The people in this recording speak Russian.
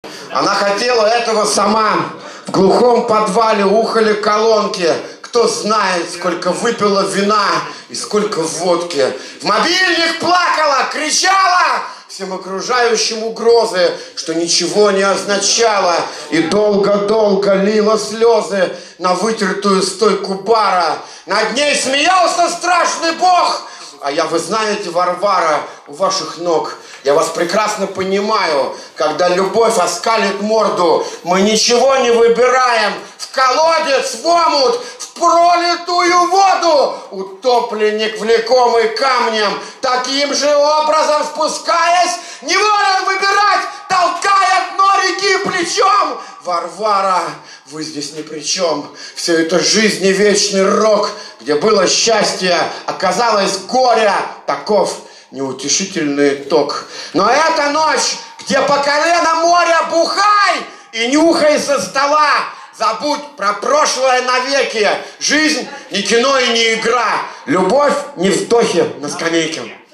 Она хотела этого сама. В глухом подвале ухали колонки. Кто знает, сколько выпила вина и сколько водки. В мобильник плакала, кричала всем окружающим угрозы, что ничего не означало. И долго-долго лила слезы на вытертую стойку бара. Над ней смеялся страшный бог. А я, вы знаете, Варвара, у ваших ног. Я вас прекрасно понимаю, когда любовь оскалит морду, мы ничего не выбираем. В колодец, в омут, в пролитую воду. Утопленник, влекомый камнем, таким же образом спускаясь, не волен выбирать, толкая дно реки плечом. Варвара, вы здесь ни при чем. Все это жизнь и вечный рок, где было счастье, оказалось горе. Таков неутешительный итог. Но эта ночь, где по колено моря бухай и нюхай со стола. Забудь про прошлое навеки. Жизнь не кино и не игра. Любовь не вздохи на скамейке.